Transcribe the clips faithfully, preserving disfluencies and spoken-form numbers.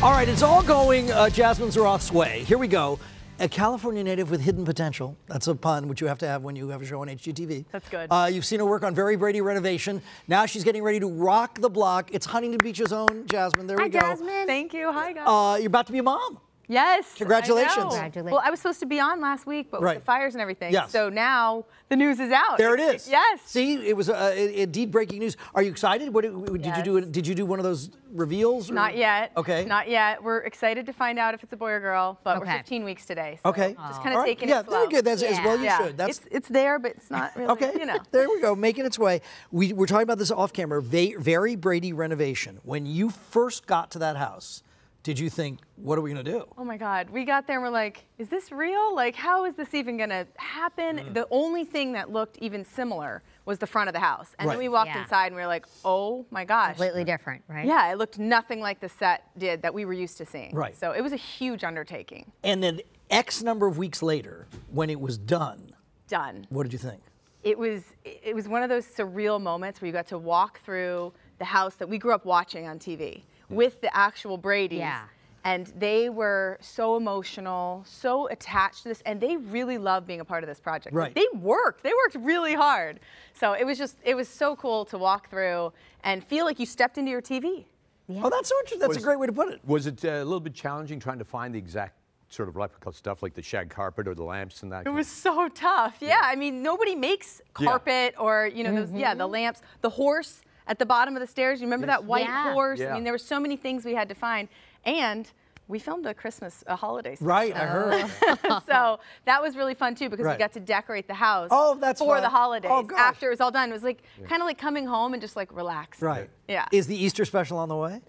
All right, it's all going uh, Jasmine Roth's way. Here we go. A California native with hidden potential. That's a pun, which you have to have when you have a show on H G T V. That's good. Uh, you've seen her work on Very Brady Renovation. Now she's getting ready to rock the block. It's Huntington Beach's own Jasmine. There Hi, we go. Jasmine. Thank you. Hi, guys. Uh, you're about to be a mom. Yes. Congratulations. I know. Congratulations. Well, I was supposed to be on last week, but Right. with the fires and everything. Yes. So now the news is out. There it is. Yes. See, it was uh, indeed breaking news. Are you excited? What did Yes. you do? Did you do one of those reveals? Or? Not yet. Okay. Not yet. We're excited to find out if it's a boy or girl, but Okay. we're fifteen weeks today. So Okay. Just All kind of right. taking yeah, it slow. very good. That's as well you yeah. should. That's it's, it's there, but it's not really, okay. you know. There we go, making its way. We were talking about this off camera. Va Very Brady Renovation. When you first got to that house, did you think, what are we going to do? Oh my God, we got there and we're like, is this real? Like, how is this even gonna happen? Mm. The only thing that looked even similar was the front of the house. And Right. then we walked Yeah. inside and we were like, oh my gosh. Completely different, right? Yeah, it looked nothing like the set did that we were used to seeing. Right. So it was a huge undertaking. And then X number of weeks later, when it was done, Done. what did you think? It was, it was one of those surreal moments where you got to walk through the house that we grew up watching on T V with the actual Bradys. Yeah. And they were so emotional, so attached to this, and they really loved being a part of this project. Right. They worked, they worked really hard. So it was just, it was so cool to walk through and feel like you stepped into your T V. Yeah. Oh, that's so interesting. That's Was- a great way to put it. Was it uh, a little bit challenging trying to find the exact sort of electrical stuff like the shag carpet or the lamps and that? It kind was so tough. Yeah, I mean, nobody makes Yeah. carpet or, you know, those, yeah, the lamps, the horse at the bottom of the stairs. You remember Yes. that white Yeah. horse? Yeah. I mean, there were so many things we had to find. And we filmed a Christmas, a holiday special. Right, I heard. So that was really fun too because Right. we got to decorate the house Oh, that's for fun. the holidays. Oh, gosh. After it was all done, it was like kind of like coming home and just like relax. Right. Yeah. Is the Easter special on the way?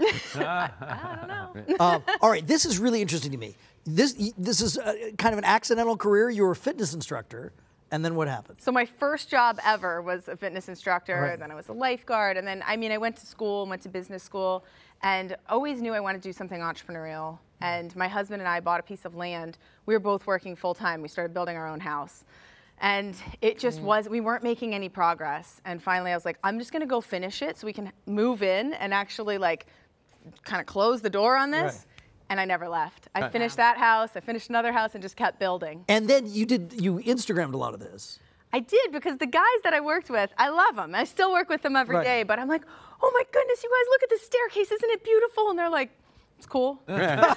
I don't know. um, all right, this is really interesting to me. This this is uh kind of an accidental career. You were a fitness instructor, and then what happened? So my first job ever was a fitness instructor, Right. then I was a lifeguard, and then, I mean, I went to school, went to business school, and always knew I wanted to do something entrepreneurial. And my husband and I bought a piece of land. We were both working full time. We started building our own house. And it just was, we weren't making any progress. And finally I was like, I'm just gonna go finish it so we can move in and actually like kind of close the door on this. Right. And I never left. I Uh, finished that house, I finished another house and just kept building. And then you did you Instagrammed a lot of this. I did, because the guys that I worked with, I love them. I still work with them every Right. day, but I'm like, oh my goodness, you guys, look at this staircase, isn't it beautiful? And they're like, it's cool. So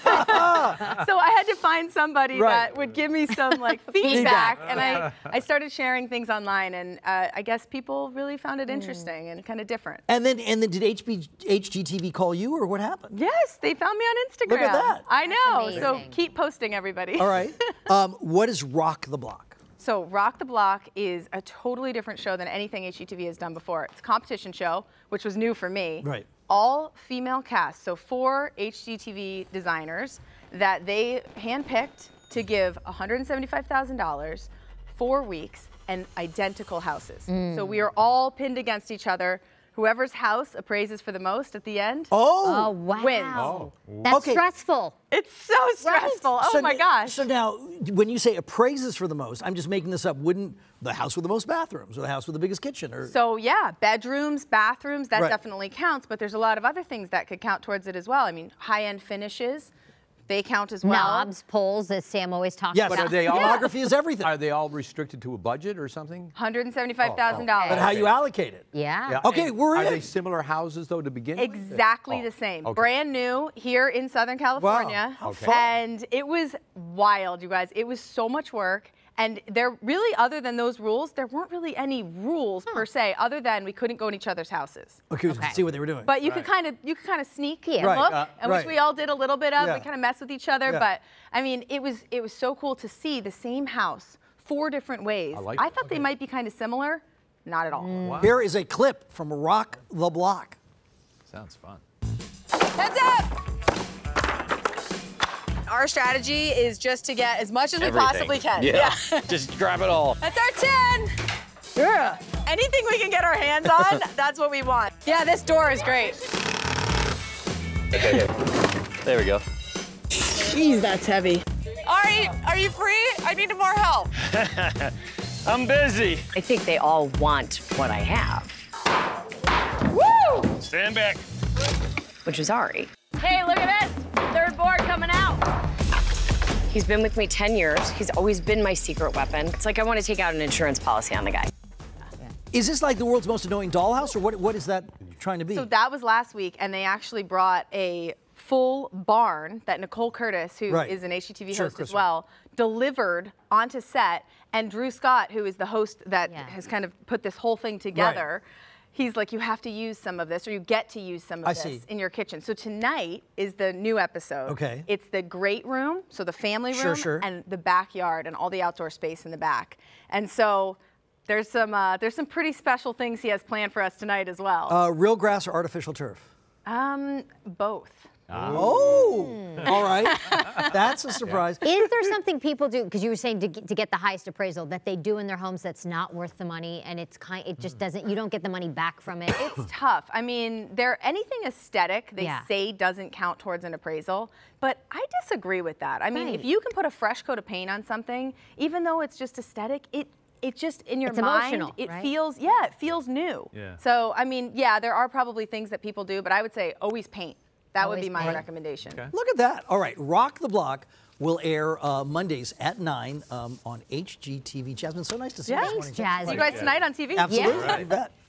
I had to find somebody Right. that would give me some like feedback, and I, I started sharing things online, and uh, I guess people really found it interesting and kind of different. And then and then did H B, H G T V call you, or what happened? Yes, they found me on Instagram. Look at that. I know, so amazing. keep posting, everybody. All right. um, what is Rock the Block? So Rock the Block is a totally different show than anything H G T V has done before. It's a competition show, which was new for me. Right. All female cast, so four H G T V designers that they handpicked to give one hundred seventy-five thousand dollars, four weeks, and identical houses. So we are all pinned against each other. Whoever's house appraises for the most at the end Oh. Oh, wow. wins. Oh. That's Okay. stressful. It's so stressful. Oh So my n- gosh. So now, when you say appraises for the most, I'm just making this up. Wouldn't the house with the most bathrooms, or the house with the biggest kitchen, or So yeah, bedrooms, bathrooms, that Right. definitely counts, but there's a lot of other things that could count towards it as well. I mean, high-end finishes, they count as well. Knobs, poles, as Sam always talks yes, about. But are they all- demography is everything. Are they all restricted to a budget or something? one hundred seventy-five thousand dollars. But how you allocate it? Yeah. Okay, and we're Are in. they similar houses though to begin with? Exactly Oh, the same. okay. Brand new here in Southern California. how Okay. fun. And it was wild, you guys. It was so much work. And there really, other than those rules, there weren't really any rules per se, other than we couldn't go in each other's houses. Okay, we could Okay. see what they were doing. But you could kind of you could kind of sneak Yeah. and Right, look, uh, and right. which we all did a little bit of. Yeah. We kind of mess with each other, Yeah. but I mean, it was it was so cool to see the same house four different ways. I like I it. thought they might be kind of similar, not at all. Wow. Here is a clip from Rock the Block. Sounds fun. Heads up! Our strategy is just to get as much as we possibly can. Yeah. Just grab it all. That's our ten. Yeah. Anything we can get our hands on, that's what we want. Yeah, this door is great. Okay, here. There we go. Jeez, that's heavy. Ari, are you free? I need more help. I'm busy. I think they all want what I have, Woo! Stand back. which is Ari. Hey, look at this. Third coming out. He's been with me ten years. He's always been my secret weapon. It's like I want to take out an insurance policy on the guy. Is this like the world's most annoying dollhouse, or what? What is that trying to be? So that was last week, and they actually brought a full barn that Nicole Curtis, who Right. is an H G T V Sure, host Chris, as well, delivered onto set. And Drew Scott, who is the host that Yeah. has kind of put this whole thing together, he's like, you have to use some of this, or you get to use some of I this see. in your kitchen. So tonight is the new episode. Okay. It's the great room, so the family room, Sure, sure. and the backyard and all the outdoor space in the back. And so there's some uh, there's some pretty special things he has planned for us tonight as well. uh, real grass or artificial turf? um, both. Oh, all right. That's a surprise. Is there something people do, because you were saying to get, to get the highest appraisal, that they do in their homes that's not worth the money, and it's kind, it just doesn't, you don't get the money back from it? It's tough. I mean, there anything aesthetic they Yeah. say doesn't count towards an appraisal, but I disagree with that. I mean, if Right. you can put a fresh coat of paint on something, even though it's just aesthetic, it it just in your It's mind emotional, it right? feels yeah, it feels new. Yeah. So I mean, yeah, there are probably things that people do, but I would say always paint. That would Always be my paint. recommendation. Look at that. All right, Rock the Block will air uh, Mondays at nine um, on H G T V. Jasmine, so nice to see you Yeah. this Thanks, morning. Jazz. See you guys tonight on T V. Absolutely. Yeah. You bet.